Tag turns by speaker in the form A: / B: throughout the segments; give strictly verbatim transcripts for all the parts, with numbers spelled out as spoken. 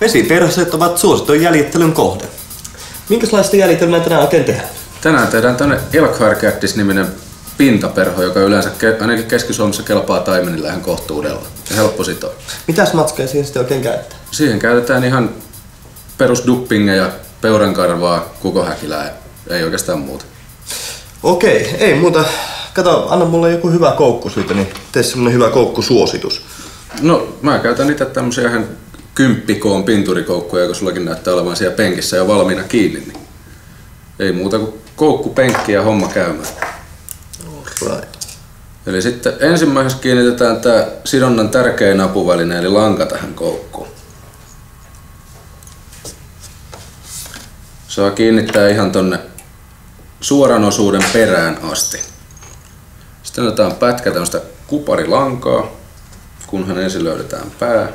A: Vesiperhoset ovat suosittujen jäljittelyn kohde. Minkälaista jäljitelmää tänään oikein tehdään?
B: Tänään tehdään tämmönen Elkhart-niminen pintaperho, joka yleensä ainakin Keski-Suomessa kelpaa taimenilla ihan kohtuudella ja helppo sitoa.
A: Mitäs matskeja siihen sitten oikein käytetään?
B: Siihen käytetään ihan perusduppingeja, peurankarvaa, kukohäkilää, ei oikeastaan muuta.
A: Okei, ei muuta. Kato, anna mulle joku hyvä koukku siitä, niin tee semmonen hyvä koukkusuositus.
B: No, mä käytän itse tämmösiä ihan kymppikoon pinturikoukkuja, kun sullakin näyttää olevan siellä penkissä jo valmiina kiinni. Niin ei muuta kuin koukku, penkki ja homma käymään.
A: Alright.
B: Eli sitten ensimmäiseksi kiinnitetään tää sidonnan tärkein apuväline, eli lanka tähän koukkuun. Saa kiinnittää ihan tonne suoran osuuden perään asti. Sitten otetaan pätkä tämmöstä kuparilankaa, kunhan ensin löydetään pää.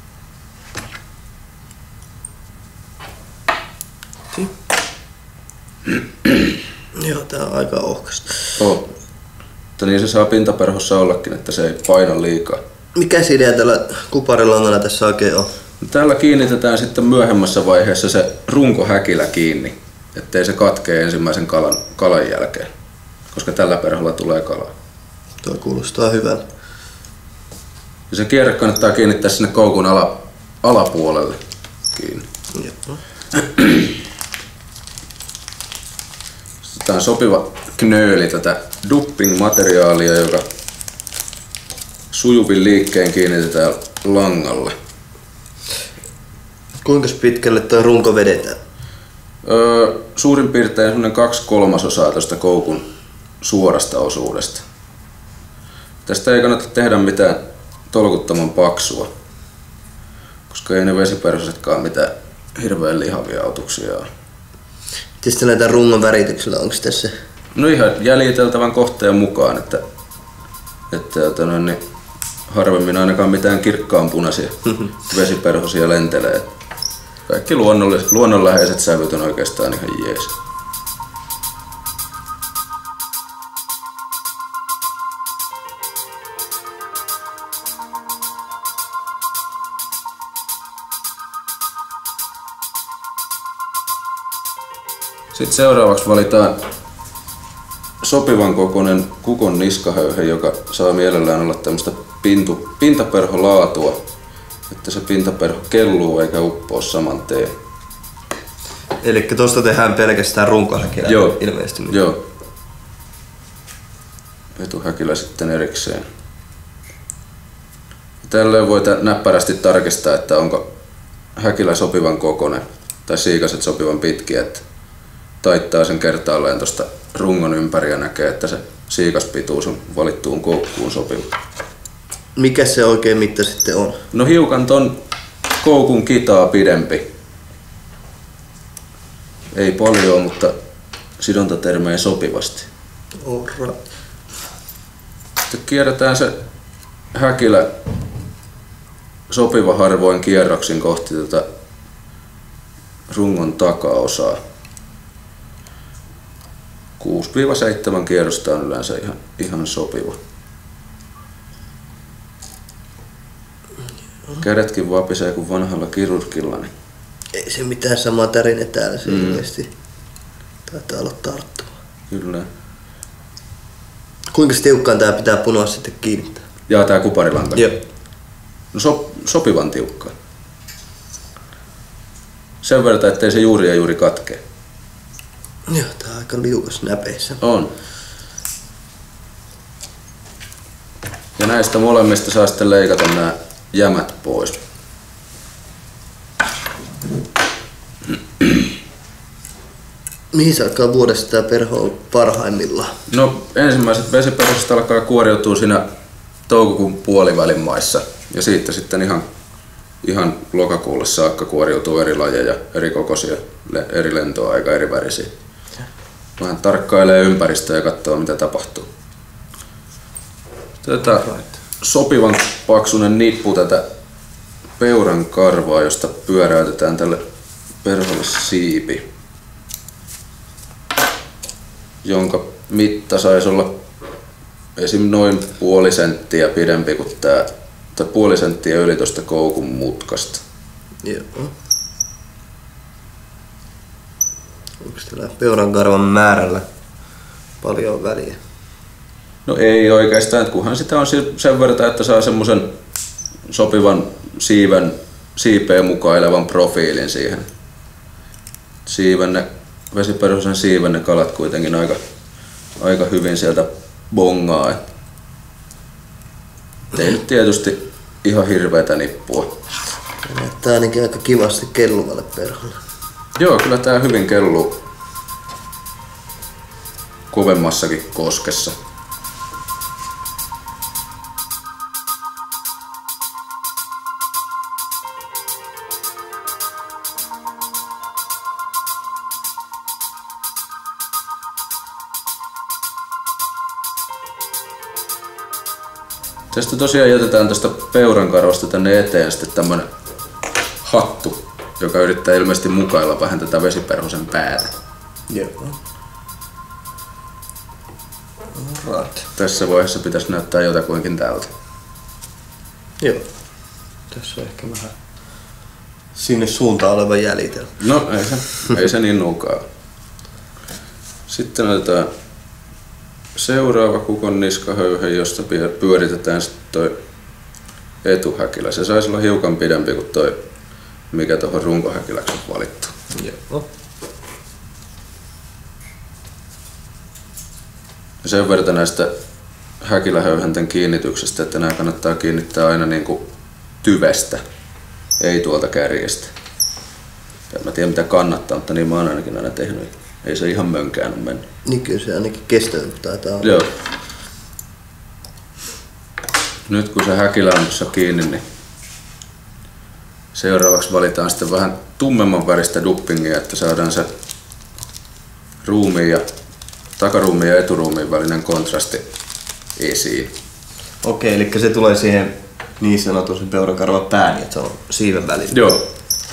A: Joo, tää on aika ohkasta.
B: Oh. Mutta niin se saa pintaperhossa ollakin, että se ei paina liikaa.
A: Mikä idea tällä kuparilangalla tässä oikein on?
B: Tällä kiinnitetään sitten myöhemmässä vaiheessa se runkohäkilä kiinni, ettei se katkee ensimmäisen kalan, kalan jälkeen, koska tällä perholla tulee kalaa.
A: Tuo kuulostaa hyvältä.
B: Ja se kierre kannattaa kiinnittää sinne koukun ala, alapuolelle kiinni.
A: Joo.
B: Tämä on sopiva knööli tätä dupping-materiaalia, joka sujuvin liikkeen kiinnitetään langalle.
A: Kuinka pitkälle tuo runko vedetään?
B: Öö, suurin piirtein kaksi kolmasosaa tuosta koukun suorasta osuudesta. Tästä ei kannata tehdä mitään tolkuttoman paksua, koska ei ne vesiperhosetkaan mitään hirveän lihavia autuksia ole.
A: Tietysti näitä rungon värityksellä, onko tässä?
B: No ihan jäljiteltävän kohteen mukaan, että, että, että no, niin harvemmin ainakaan mitään kirkkaanpunaisia vesiperhosia lentelee. Kaikki luonnonläheiset sävyt on oikeastaan ihan jees. Sitten seuraavaksi valitaan sopivan kokoinen kukon niskahöyhe, joka saa mielellään olla tämmöistä pintu, pintaperholaatua, että se pintaperho kelluu eikä uppoo saman teen.
A: Eli tosta tehdään pelkästään runkohäkilä ilmeisesti. Nyt.
B: Joo. Etuhäkilä sitten erikseen. Tällöin voi näppärästi tarkistaa, että onko häkilä sopivan kokoinen tai siikaset sopivan pitkiä. Että taittaa sen kertaalleen tuosta rungon ympäri ja näkee, että se siikaspituus on valittuun koukkuun sopiva.
A: Mikä se oikein mitta sitten on?
B: No hiukan ton koukun kitaa pidempi. Ei paljon, mutta sidontatermejä sopivasti.
A: Alright.
B: Sitten kierretään se häkilä sopiva harvoin kierroksin kohti tätä rungon takaosaa. kuusi seitsemän kierrosta on yleensä ihan, ihan sopiva. Kädetkin vapisee kuin vanhalla kirurgilla. Niin
A: ei se mitään samaa tärinä täällä se mm. ilmeisesti taitaa olla tarttuva.
B: Kyllä.
A: Kuinka tiukkaan tää pitää punoa sitten kiinnittää?
B: Jaa, tää kuparilanka?
A: Joo.
B: No so, sopivan tiukkaan. Sen verran, ettei se juuri ja juuri katkee.
A: Joo, tää on aika liukas näpeissä.
B: On. Ja näistä molemmista saa sitten leikata nämä jämät pois.
A: Mihin se alkaa vuodesta tää perho on parhaimmillaan?
B: No ensimmäiset vesiperhoset alkaa kuoriutua siinä toukokuun puolivälin maissa. Ja siitä sitten ihan, ihan lokakuulle saakka kuoriutuu eri lajeja, eri kokoisia, eri lentoaika, eri värisiä. Vähän tarkkailee ympäristöä ja katsoo mitä tapahtuu. Tätä sopivan paksunen nippu tätä peuran karvaa, josta pyöräytetään tälle perholle siipi, jonka mitta saisi olla esim. Noin puoli senttiä pidempi kuin tää, tai puoli senttiä yli tuosta koukun mutkasta.
A: Joo. Onko tällä peurankarvan määrällä paljon väliä?
B: No ei oikeastaan, että kunhan sitä on sen verran, että saa semmoisen sopivan siiven, siipeen mukailevan profiilin siihen. Siivenne, vesiperusen siivenne kalat kuitenkin aika, aika hyvin sieltä bongaa. Ei nyt tietysti ihan hirveätä nippua.
A: Näyttää ainakin aika kivasti kelluvalle perholle.
B: Joo, kyllä tää hyvin kelluu kovemmassakin koskessa. Tästä tosiaan jätetään tästä peurankarvasta tänne eteen sitten tämmönen hattu, joka yrittää ilmeisesti mukailla vähän tätä vesiperhosen päätä.
A: Joo. Right.
B: Tässä vaiheessa pitäisi näyttää jotakuinkin tältä.
A: Joo. Tässä on ehkä vähän sinne suuntaan oleva jäljitelmä.
B: No ei se, ei se niin nuukaa. Sitten otetaan seuraava kukon niskahöyhe, josta pyöritetään sitten toi etuhäkilä. Se saisi olla hiukan pidempi kuin toi, mikä tuohon runkohäkiläksi on valittu.
A: Joo.
B: Ja sen verran näistä häkilähöyhenten kiinnityksestä, että nämä kannattaa kiinnittää aina niin kuin tyvestä, ei tuolta kärjestä. En mä tiedä mitä kannattaa, mutta niin mä oon ainakin aina tehnyt. Ei se ihan mönkään ole mennyt.
A: Niin kyllä se ainakin kestävyyttä taitaa olla.
B: Joo. Nyt kun se häkilä on tuossa kiinni, niin seuraavaksi valitaan sitten vähän tummemman väristä duppingia, että saadaan se ruumiin ja takaruumiin ja eturuumiin välinen kontrasti esiin.
A: Okei, eli se tulee siihen niin sanotusti peurankarvan pääni, että se on siiven välillä.
B: Joo.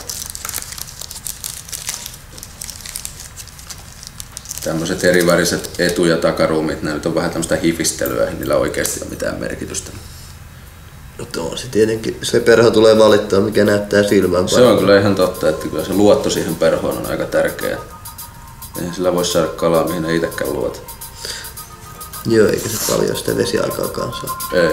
B: Tämmöiset eriväriset etu- ja takaruumit, nämä nyt on vähän tämmöistä hifistelyä, ei niillä oikeasti ole mitään merkitystä.
A: No tuo se tietenkin, se perho tulee valittaa, mikä näyttää silmään.
B: Se on kyllä ihan totta, että kyllä se luotto siihen perhoon on aika tärkeä. Eihän sillä voi saada kalaa, mihin ei itsekään luota.
A: Joo, eikä se paljon sitä vesiaikaa kanssa.
B: Ei.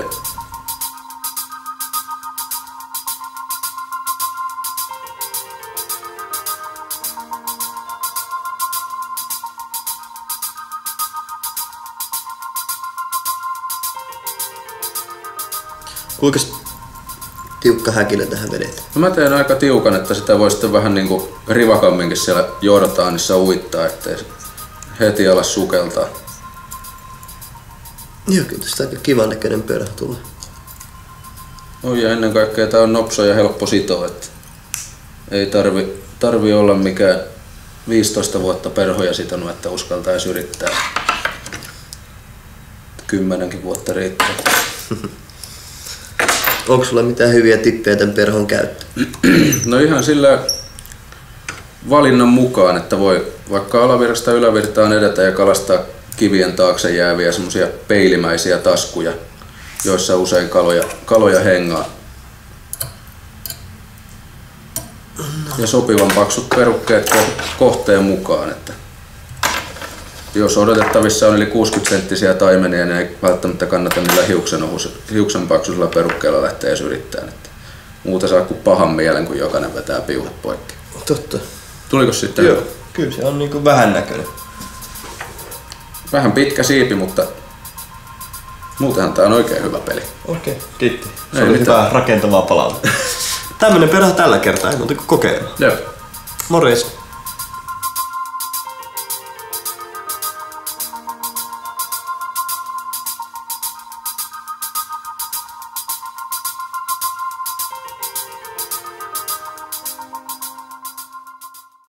A: Kuinka tiukka häkilä tähän vedetään?
B: No mä teen aika tiukan, että sitä voi sitten vähän niinku rivakamminkin siellä Jordaanissa uittaa, ettei se heti ala sukeltaa.
A: Joo, kyllä tästä aika kivan näköinen perho tulee.
B: Oi, ja ennen kaikkea tää on nopsa ja helppo sitoa, että ei tarvi, tarvi olla mikään viisitoista vuotta perhoja sitonut, että uskaltaisi yrittää. Kymmenenkin vuotta riittää.
A: Onko sulla mitään hyviä tippejä tämän perhon käyttöön?
B: No ihan sillä valinnan mukaan, että voi vaikka alavirrasta ylävirtaan edetä ja kalastaa kivien taakse jääviä semmosia peilimäisiä taskuja, joissa usein kaloja, kaloja hengaa. Ja sopivan paksut perukkeet kohteen mukaan. Että jos odotettavissa on yli kuusikymmentä senttisiä taimenia, niin ei välttämättä kannata niillä hiuksen, hiuksen paksuisilla perukkeilla lähteä edes yrittämään. Että muuta saa kuin pahan mielen, kun jokainen vetää piuhat poikki.
A: Totta.
B: Tuliko sitten?
A: Joo, kyllä se on niinku vähän näköinen.
B: Vähän pitkä siipi, mutta muutenhan tää on oikein hyvä peli.
A: Okei, okay. Kiitti. Se
B: Ei
A: oli
B: mitään.
A: hyvää rakentavaa palautetta. Tämmönen perho tällä kertaa, ei muuta kuin kokeilla.
B: Joo.
A: Morjes.